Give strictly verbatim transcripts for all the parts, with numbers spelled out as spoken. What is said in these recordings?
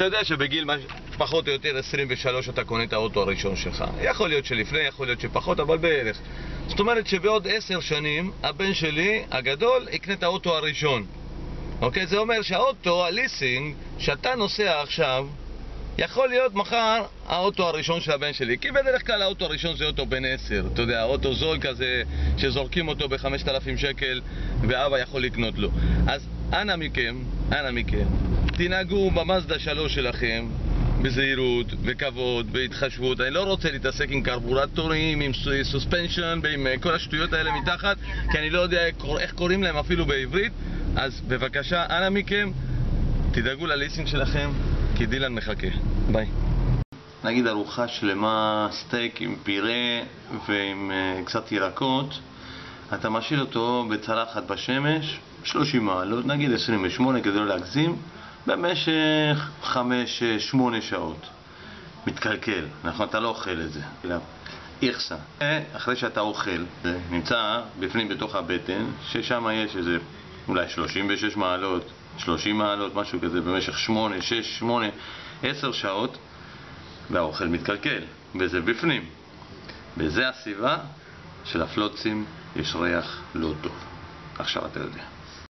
אתה יודע שבגיל פחות או יותר עשרים ושלוש אתה קונה את האוטו הראשון שלך. יכול להיות שלפני, יכול להיות שפחות, אבל בערך. זאת אומרת שבעוד עשר שנים הבן שלי הגדול יקנה את האוטו הראשון. אוקיי? זה אומר שהאוטו, הליסינג, שאתה נוסע עכשיו, יכול להיות מחר האוטו הראשון של הבן שלי. כי בדרך כלל האוטו הראשון זה אוטו בן עשר. אתה יודע, האוטו זול כזה שזורקים אותו ב-חמשת אלפים שקל ואבא יכול לקנות לו. אז אנא מכם, אנא מכם, תנהגו במאזדה שלוש שלכם בזהירות, בכבוד, בהתחשבות. אני לא רוצה להתעסק עם קרבורטורים, עם סוספנשן ועם כל השטויות האלה מתחת, כי אני לא יודע איך קוראים להם אפילו בעברית. אז בבקשה, אנא מכם, תדאגו לליסינג שלכם, כי דילן מחכה. ביי. נגיד ארוחה שלמה, סטייק עם פירה ועם uh, קצת ירקות, אתה משאיר אותו בצלחת בשמש, שלושים מעלות, נגיד עשרים ושמונה כדי לא להגזים, במשך חמש שמונה שעות. מתקלקל, נכון? אתה לא אוכל את זה. איכסה. אחרי שאתה אוכל, זה נמצא בפנים בתוך הבטן, ששם יש איזה אולי שלושים ושש מעלות, שלושים מעלות, משהו כזה, במשך שמונה, שש, שמונה, עשר שעות, והאוכל מתקלקל, וזה בפנים. בזה הסיבה של הפלוצים יש ריח לא טוב. עכשיו אתה יודע.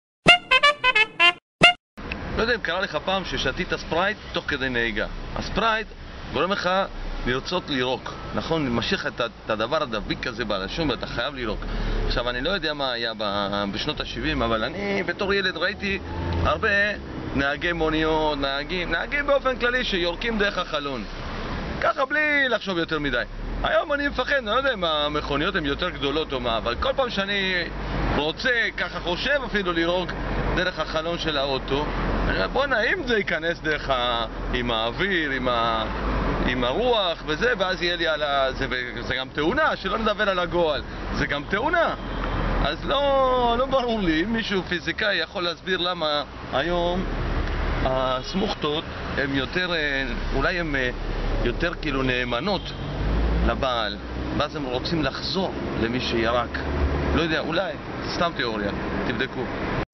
לא יודע אם קרה לך פעם ששתית ספרייט תוך כדי נהיגה. הספרייט גורם לך לרצות לירוק, נכון? משך את הדבר הדביק הזה בלשון ואתה חייב לירוק. עכשיו, אני לא יודע מה היה בשנות ה-שבעים, אבל אני בתור ילד ראיתי הרבה נהגי מוניות, נהגים, נהגים באופן כללי שיורקים דרך החלון. ככה בלי לחשוב יותר מדי. היום אני מפחד, אני לא יודע אם המכוניות הן יותר גדולות או מה, אבל כל פעם שאני רוצה, ככה חושב אפילו לירוק דרך החלון של האוטו, אני אומר, בוא נעים זה ייכנס דרך ה... עם האוויר, עם, ה... עם הרוח וזה, ואז יהיה לי על ה... זה, זה גם תאונה, שלא נדבר על הגועל, זה גם תאונה. אז לא, לא ברור לי, אם מישהו פיזיקאי יכול להסביר למה היום הסמוכתות הן יותר, אולי הן יותר כאילו נאמנות לבעל, ואז הם רוצים לחזור למי שירק. לא יודע, אולי, סתם תיאוריה, תבדקו.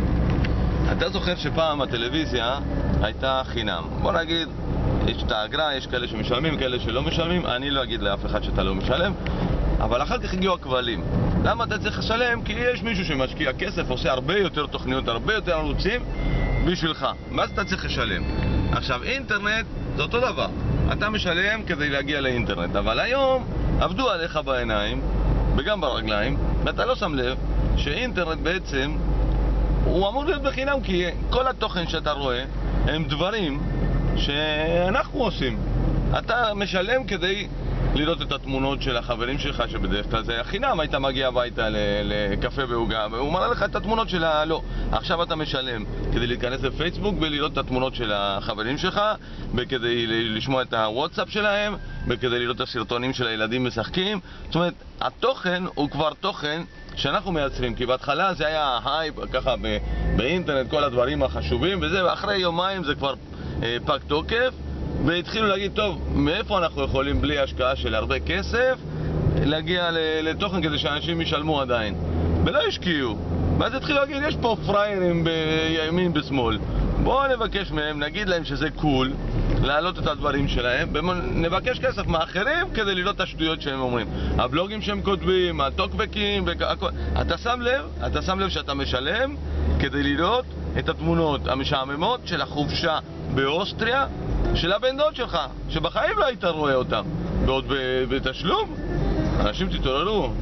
אתה זוכר שפעם הטלוויזיה הייתה חינם. בוא נגיד, יש את האגרה, יש כאלה שמשלמים, כאלה שלא משלמים. אני לא אגיד לאף אחד שאתה לא משלם, אבל אחר כך הגיעו הכבלים. למה אתה צריך לשלם? כי יש מישהו שמשקיע כסף, עושה הרבה יותר תוכניות, הרבה יותר ערוצים בשבילך. מה אתה צריך לשלם? עכשיו, אינטרנט זה אותו דבר. אתה משלם כדי להגיע לאינטרנט, אבל היום עבדו עליך בעיניים וגם ברגליים, ואתה לא שם לב שאינטרנט בעצם הוא אמור להיות בחינם, כי כל התוכן שאתה רואה הם דברים שאנחנו עושים. אתה משלם כדי לראות את התמונות של החברים שלך, שבדרך כלל זה חינם, היית מגיע הביתה לקפה והוגה והוא מראה לך את התמונות של ה... לא, עכשיו אתה משלם כדי להיכנס לפייסבוק ולראות את התמונות של החברים שלך, וכדי לשמוע את הוואטסאפ שלהם, וכדי לראות את הסרטונים של הילדים משחקים. זאת אומרת, התוכן הוא כבר תוכן שאנחנו מייצרים, כי בהתחלה זה היה הייפ, ככה באינטרנט, כל הדברים החשובים וזה, ואחרי יומיים זה כבר אה, פג תוקף, והתחילו להגיד, טוב, מאיפה אנחנו יכולים בלי השקעה של הרבה כסף להגיע לתוכן כדי שאנשים ישלמו עדיין, ולא ישקיעו. ואז התחילו להגיד, יש פה פריירים בימין בשמאל, בואו נבקש מהם, נגיד להם שזה קול להעלות את הדברים שלהם, ונבקש כסף מאחרים כדי לראות את השטויות שהם אומרים, הבלוגים שהם כותבים, הטוקבקים והכל. אתה שם לב, אתה שם לב שאתה משלם כדי לראות את התמונות המשעממות של החופשה באוסטריה של הבן דוד שלך, שבחיים לא היית רואה אותם, ועוד בתשלום. אנשים תתעוררו.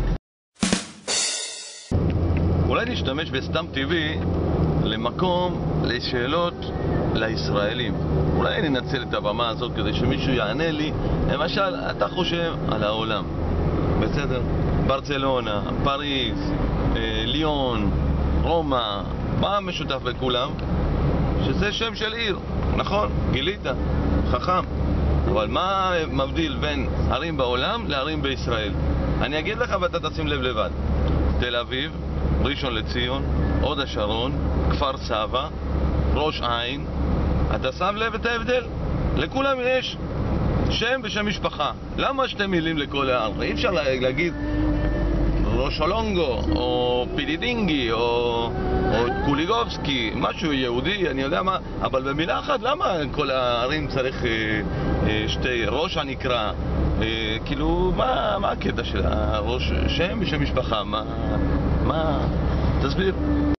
אולי נשתמש בסתם טבעי למקום לשאלות לישראלים. אולי ננצל את הבמה הזאת כדי שמישהו יענה לי. למשל, אתה חושב על העולם, בסדר? ברצלונה, פריז, אה, ליון, רומא, מה משותף לכולם? שזה שם של עיר, נכון? גילית, חכם. אבל מה מבדיל בין ערים בעולם לערים בישראל? אני אגיד לך ואתה תשים לב לבד. תל אביב, ראשון לציון, הוד השרון, כפר סבא, ראש העין. אתה שם לב את ההבדל? לכולם יש שם ושם משפחה. למה שתי מילים לכל הער? אי אפשר להגיד רושולונגו, או פילידינגי, או, או קוליגובסקי, משהו יהודי, אני יודע מה, אבל במילה אחת, למה כל הערים צריך אה, אה, שתי ראש הנקרא? אה, כאילו, מה, מה הקטע של הראש? שם ושם משפחה, מה, מה, תסביר.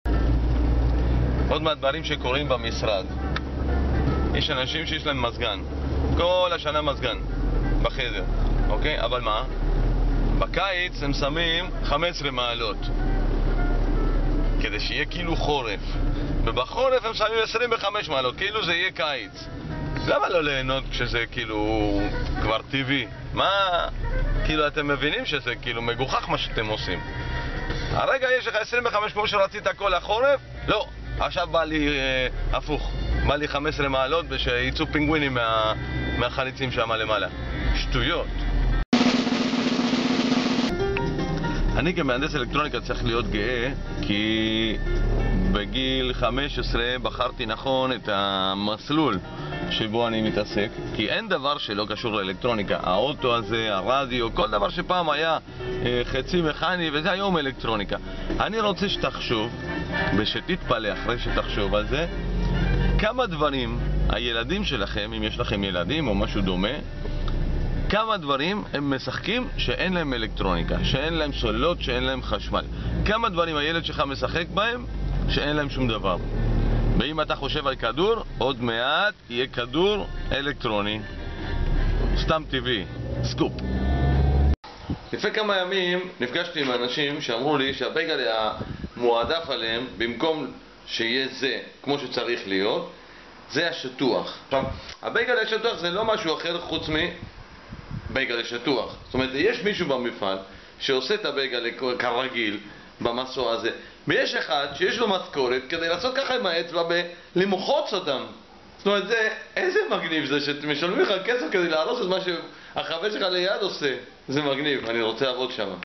עוד מהדברים שקורים במשרד, יש אנשים שיש להם מזגן, כל השנה מזגן בחדר, אוקיי? אבל מה? בקיץ הם שמים חמש עשרה מעלות כדי שיהיה כאילו חורף, ובחורף הם שמים עשרים וחמש מעלות כאילו זה יהיה קיץ. למה לא ליהנות כשזה כאילו כבר טבעי? מה? כאילו אתם מבינים שזה כאילו מגוחך מה שאתם עושים. הרגע יש לך עשרים וחמש כמו שרצית כל החורף? לא, עכשיו בא לי אה, הפוך, בא לי חמש עשרה מעלות ושיצאו פינגווינים מה, מהחליצים שם למעלה. שטויות. אני כמהנדס אלקטרוניקה צריך להיות גאה, כי בגיל חמש עשרה בחרתי נכון את המסלול שבו אני מתעסק, כי אין דבר שלא קשור לאלקטרוניקה. האוטו הזה, הרדיו, כל דבר שפעם היה אה, חצי מכני, וזה היום אלקטרוניקה. אני רוצה שתחשוב, ושתתפלא אחרי שתחשוב על זה, כמה דברים הילדים שלכם, אם יש לכם ילדים או משהו דומה, כמה דברים הם משחקים שאין להם אלקטרוניקה, שאין להם סוללות, שאין להם חשמל. כמה דברים הילד שלך משחק בהם שאין להם שום דבר. ואם אתה חושב על כדור, עוד מעט יהיה כדור אלקטרוני. סתם טבעי. סקופ. לפני כמה ימים נפגשתי עם אנשים שאמרו לי שהבייגל המועדף עליהם, במקום שיהיה זה כמו שצריך להיות, זה השטוח. עכשיו, הבייגל השטוח זה לא משהו אחר חוץ מ... בייגל שטוח. זאת אומרת, יש מישהו במפעל שעושה את הבייגל כרגיל במסוע הזה, ויש אחד שיש לו משכורת כדי לעשות ככה עם האצבע ולמחוץ אותם. זאת אומרת, זה, איזה מגניב זה שמשלמים לך כסף כדי להרוס את מה שהחבר שלך ליד עושה. זה מגניב, אני רוצה לעבוד שם.